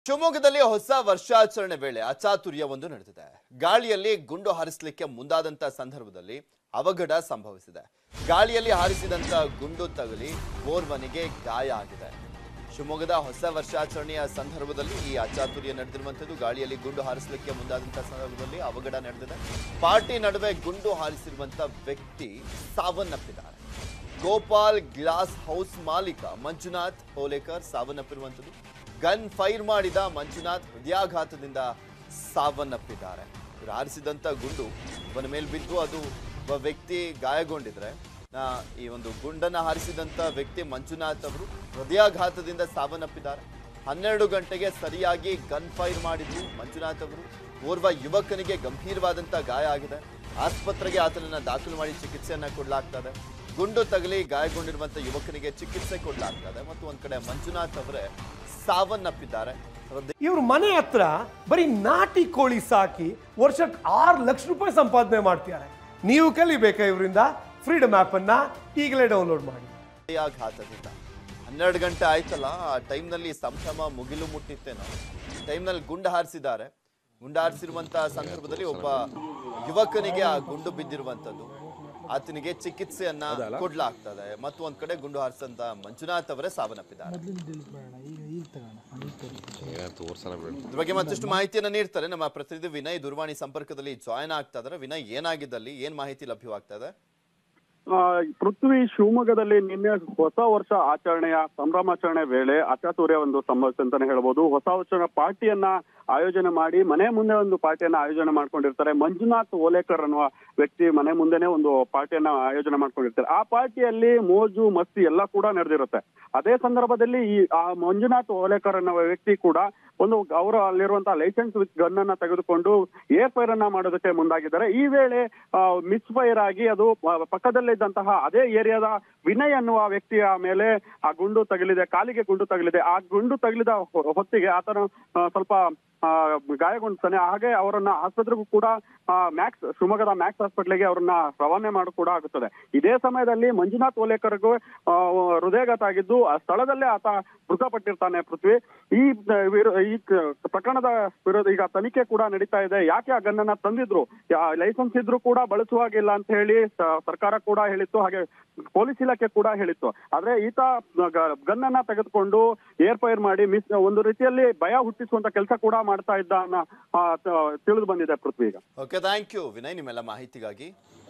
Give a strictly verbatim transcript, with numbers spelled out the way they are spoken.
ಶಿವಮೊಗ್ಗದಲ್ಲಿ ಹೊಸ ವರ್ಷಾಚರಣೆ ವೇಳೆ ಅಚಾತುರ್ಯವೊಂದು ನಡೆದಿದೆ. ಗಾಳಿಯಲ್ಲಿ ಗುಂಡು ಹಾರಿಸಲಿಕ್ಕೆ ಮುಂದಾದಂತ ಸಂದರ್ಭದಲ್ಲಿ ಅವಘಡ ಸಂಭವಿಸಿದೆ. ಗಾಳಿಯಲ್ಲಿ ಹಾರಿಸಿದಂತ ಗುಂಡು ತಗುಲಿ ಓರ್ವನಿಗೆ ಗಾಯ ಆಗಿದೆ. ಶಿವಮೊಗ್ಗದ ಹೊಸ ವರ್ಷಾಚರಣೆಯ ಸಂದರ್ಭದಲ್ಲಿ ಈ ಅಚಾತುರ್ಯ ನಡೆದಿರುವಂತದ್ದು. ಗಾಳಿಯಲ್ಲಿ ಗುಂಡು ಹಾರಿಸಲಿಕ್ಕೆ ಮುಂದಾದಂತ ಸಂದರ್ಭದಲ್ಲಿ ಅವಘಡ ನಡೆದಿದೆ. ಪಾರ್ಟಿ ನಡುವೆ ಗುಂಡು ಹಾರಿಸಿರುವಂತ ವ್ಯಕ್ತಿ ಸಾವನ್ನಪ್ಪಿದ್ದಾರೆ. ಗೋಪಾಲ್ ಗ್ಲಾಸ್ ಹೌಸ್ ಮಾಲೀಕ ಮಂಜುನಾಥ್ ಹೋಲೇಕರ್ ಸಾವನ್ನಪ್ಪಿರುವಂತದ್ದು. ಗನ್ ಫೈರ್ ಮಾಡಿದ ಮಂಜುನಾಥ್ ಹೃದಯಾಘಾತದಿಂದ ಸಾವನ್ನಪ್ಪಿದ್ದಾರೆ. ಇವರು ಹಾರಿಸಿದಂತ ಗುಂಡು ಅವನ ಮೇಲೆ ಬಿದ್ದು ಅದು ಒಬ್ಬ ವ್ಯಕ್ತಿ ಗಾಯಗೊಂಡಿದ್ರೆ, ಈ ಒಂದು ಗುಂಡನ್ನ ಹಾರಿಸಿದಂತ ವ್ಯಕ್ತಿ ಮಂಜುನಾಥ್ ಅವರು ಹೃದಯಾಘಾತದಿಂದ ಸಾವನ್ನಪ್ಪಿದ್ದಾರೆ. ಹನ್ನೆರಡು ಗಂಟೆಗೆ ಸರಿಯಾಗಿ ಗನ್ ಫೈರ್ ಮಾಡಿದ್ರು ಮಂಜುನಾಥ್ ಅವರು. ಓರ್ವ ಯುವಕನಿಗೆ ಗಂಭೀರವಾದಂತ ಗಾಯ ಆಗಿದೆ. ಆಸ್ಪತ್ರೆಗೆ ಆತನನ್ನ ದಾಖಲು ಮಾಡಿ ಚಿಕಿತ್ಸೆಯನ್ನ ಕೊಡಲಾಗ್ತದೆ. ಗುಂಡು ತಗಲಿ ಗಾಯಗೊಂಡಿರುವಂತ ಯುವಕನಿಗೆ ಚಿಕಿತ್ಸೆ ಕೊಡಲಾಗ್ತದೆ. ಮತ್ತು ಒಂದ್ ಕಡೆ ಮಂಜುನಾಥ್ ಅವರೇ ಸಾವನ್ನಪ್ಪಿದ್ದಾರೆ. ಇವ್ರ ಮನೆ ಹತ್ರ ಬರೀ ನಾಟಿ ಕೋಳಿ ಸಾಕಿ ವರ್ಷಕ್ಕೆ ಆರು ಲಕ್ಷ ರೂಪಾಯಿ ಸಂಪಾದನೆ ಮಾಡ್ತಿದ್ದಾರೆ. ನೀವು ಕಲಿಬೇಕಾ ಇವರಿಂದ? ಫ್ರೀಡಮ್ ಆಪ್ ಅನ್ನ ಈಗಲೇ ಡೌನ್ಲೋಡ್ ಮಾಡಿ. ಹೃದಯಾಘಾತದಿಂದ ಹನ್ನೆರಡು ಗಂಟೆ ಆಯ್ತಲ್ಲ, ಆ ಟೈಮ್ನಲ್ಲಿ ಸಂಭ್ರಮ ಮುಗಿಲು ಮುಟ್ಟಿತ್ತೇನೋ. ಟೈಮ್ನಲ್ಲಿ ಗುಂಡು ಹಾರಿಸಿದ್ದಾರೆ. ಗುಂಡು ಹಾರಿಸಿರುವಂತ ಸಂದರ್ಭದಲ್ಲಿ ಒಬ್ಬ ಯುವಕನಿಗೆ ಆ ಗುಂಡು ಬಿದ್ದಿರುವಂತದ್ದು. ಆತನಿಗೆ ಚಿಕಿತ್ಸೆಯನ್ನ ಕೊಡ್ಲಾಗ್ತದೆ. ಮತ್ತು ಒಂದ್ ಕಡೆ ಗುಂಡು ಹಾರಿಸಂತ ಮಂಜುನಾಥ್ ಅವರೇ ಸಾವನ್ನಪ್ಪಿದ್ದಾರೆ. ಇದ್ರ ಬಗ್ಗೆ ಮತ್ತಷ್ಟು ಮಾಹಿತಿಯನ್ನ ನೀಡ್ತಾರೆ ನಮ್ಮ ಪ್ರತಿನಿಧಿ ವಿನಯ್. ದೂರವಾಣಿ ಸಂಪರ್ಕದಲ್ಲಿ ಜಾಯ್ನ್ ಆಗ್ತಾ ಇದಾರೆ. ವಿನಯ್, ಏನಾಗಿದ್ದಲ್ಲಿ ಏನ್ ಮಾಹಿತಿ ಲಭ್ಯವಾಗ್ತಾ ಇದೆ? ಪೃಥ್ವಿ, ಶಿವಮೊಗ್ಗದಲ್ಲಿ ನಿನ್ನೆ ಹೊಸ ವರ್ಷ ಆಚರಣೆಯ ಸಂಭ್ರಮಾಚರಣೆ ವೇಳೆ ಅಚಾತುರ್ಯ ಒಂದು ಸಂಭವಿಸಿದೆ ಅಂತಾನೆ ಹೇಳ್ಬೋದು. ಹೊಸ ವರ್ಷ ಪಾರ್ಟಿಯನ್ನ ಆಯೋಜನೆ ಮಾಡಿ ಮನೆ ಮುಂದೆ ಒಂದು ಪಾರ್ಟಿಯನ್ನ ಆಯೋಜನೆ ಮಾಡ್ಕೊಂಡಿರ್ತಾರೆ. ಮಂಜುನಾಥ್ ಓಲೇಕರ್ ಅನ್ನುವ ವ್ಯಕ್ತಿ ಮನೆ ಮುಂದೆನೆ ಒಂದು ಪಾರ್ಟಿಯನ್ನ ಆಯೋಜನೆ ಮಾಡ್ಕೊಂಡಿರ್ತಾರೆ. ಆ ಪಾರ್ಟಿಯಲ್ಲಿ ಮೋಜು ಮಸ್ತಿ ಎಲ್ಲ ಕೂಡ ನಡೆದಿರುತ್ತೆ. ಅದೇ ಸಂದರ್ಭದಲ್ಲಿ ಈ ಆ ಮಂಜುನಾಥ್ ಓಲೇಕರ್ ಅನ್ನುವ ವ್ಯಕ್ತಿ ಕೂಡ ಒಂದು ಅವರು ಅಲ್ಲಿರುವಂತಹ ಲೈಸೆನ್ಸ್ ವಿತ್ ಗನ್ ಅನ್ನ ತೆಗೆದುಕೊಂಡು ಏರ್ ಫೈರ್ ಅನ್ನ ಮಾಡೋದಕ್ಕೆ ಮುಂದಾಗಿದ್ದಾರೆ. ಈ ವೇಳೆ ಮಿಸ್ ಫೈರ್ ಆಗಿ ಅದು ಪಕ್ಕದಲ್ಲಿದ್ದಂತಹ ಅದೇ ಏರಿಯಾದ ವಿನಯ್ ಅನ್ನುವ ವ್ಯಕ್ತಿಯ ಮೇಲೆ ಆ ಗುಂಡು ತಗಲಿದೆ, ಕಾಲಿಗೆ ಗುಂಡು ತಗಲಿದೆ. ಆ ಗುಂಡು ತಗಲಿದ ಹೊತ್ತಿಗೆ ಆತನು ಸ್ವಲ್ಪ ಗಾಯಗೊಂಡಿದ್ದಾನೆ. ಹಾಗೆ ಅವರನ್ನ ಆಸ್ಪತ್ರೆಗೂ ಕೂಡ ಮ್ಯಾಕ್ಸ್ ಶಿವಮೊಗ್ಗದ ಮ್ಯಾಕ್ಸ್ ಹಾಸ್ಪಿಟ್ಲಿಗೆ ಅವರನ್ನ ರವಾನೆ ಮಾಡಿ ಕೂಡ ಆಗುತ್ತದೆ. ಇದೇ ಸಮಯದಲ್ಲಿ ಮಂಜುನಾಥ್ ಓಲೇಕರ್ಗೂ ಹೃದಯಾಘಾತ ಆಗಿದ್ದು ಆ ಸ್ಥಳದಲ್ಲೇ ಆತ ಮೃತಪಟ್ಟಿರ್ತಾನೆ. ಪೃಥ್ವಿ, ಈ ಈ ಪ್ರಕರಣದ ವಿರೋಧ ಈಗ ತನಿಖೆ ಕೂಡ ನಡೀತಾ ಇದೆ. ಯಾಕೆ ಆ ಗನ್ನನ್ನ ತಂದಿದ್ರು, ಲೈಸೆನ್ಸ್ ಇದ್ರು ಕೂಡ ಬಳಸುವಾಗಿಲ್ಲ ಅಂತ ಹೇಳಿ ಸರ್ಕಾರ ಕೂಡ ಹೇಳಿತ್ತು, ಹಾಗೆ ಪೊಲೀಸ್ ಇಲಾಖೆ ಕೂಡ ಹೇಳಿತ್ತು. ಆದ್ರೆ ಈತ ಗನ್ನನ್ನ ತೆಗೆದುಕೊಂಡು ಏರ್ ಫೈರ್ ಮಾಡಿ ಮಿಸ್ ಒಂದು ರೀತಿಯಲ್ಲಿ ಭಯ ಹುಟ್ಟಿಸುವಂತ ಕೆಲಸ ಕೂಡ ಮಾಡ್ತಾ ಇದ್ದ ತಿಳಿದು ಬಂದಿದೆ ಪೃಥ್ವಿ. ಈಗ ಓಕೆ, ಥ್ಯಾಂಕ್ ಯು ವಿನಯ್ ನಿಮ್ಮೆಲ್ಲ ಮಾಹಿತಿಗಾಗಿ.